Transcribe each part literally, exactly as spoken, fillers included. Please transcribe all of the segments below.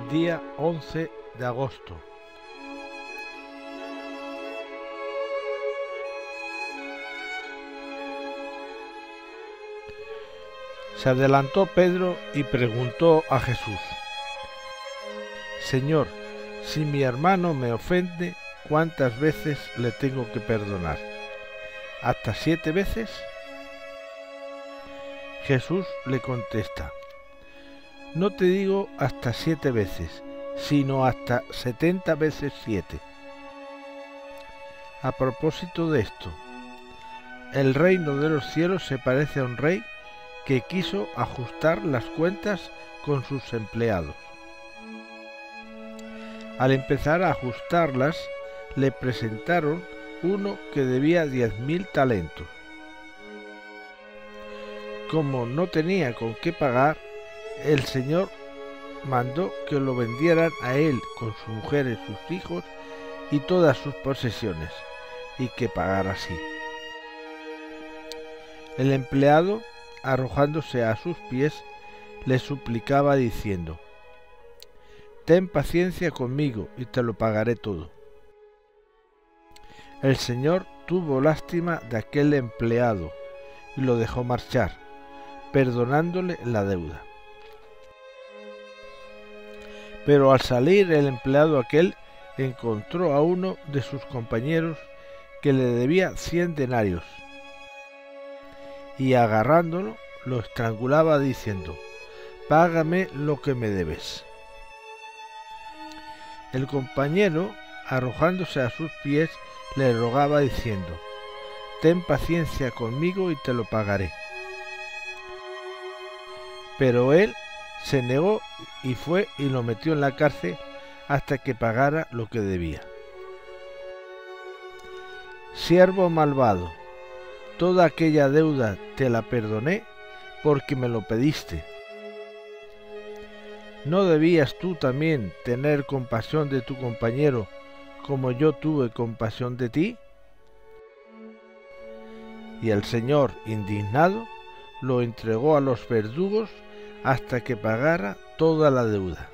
Día once de agosto. Se adelantó Pedro y preguntó a Jesús: Señor, si mi hermano me ofende, ¿cuántas veces le tengo que perdonar? ¿Hasta siete veces? Jesús le contesta: No te digo hasta siete veces, sino hasta setenta veces siete. A propósito de esto, el reino de los cielos se parece a un rey que quiso ajustar las cuentas con sus empleados. Al empezar a ajustarlas, le presentaron uno que debía diez mil talentos. Como no tenía con qué pagar, el Señor mandó que lo vendieran a él con su mujer y sus hijos y todas sus posesiones, y que pagara así. El empleado, arrojándose a sus pies, le suplicaba diciendo: Ten paciencia conmigo y te lo pagaré todo. El Señor tuvo lástima de aquel empleado y lo dejó marchar, perdonándole la deuda. Pero al salir el empleado aquel encontró a uno de sus compañeros que le debía cien denarios, y agarrándolo lo estrangulaba diciendo: Págame lo que me debes. El compañero, arrojándose a sus pies, le rogaba diciendo: Ten paciencia conmigo y te lo pagaré. Pero él se negó y fue y lo metió en la cárcel hasta que pagara lo que debía. Siervo malvado, toda aquella deuda te la perdoné porque me lo pediste. ¿No debías tú también tener compasión de tu compañero como yo tuve compasión de ti? Y el Señor, indignado, lo entregó a los verdugos hasta que pagara toda la deuda.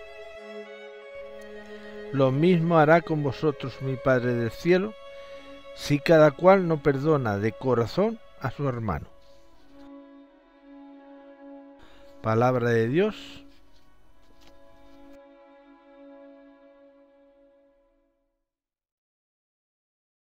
Lo mismo hará con vosotros mi Padre del cielo, si cada cual no perdona de corazón a su hermano. Palabra de Dios.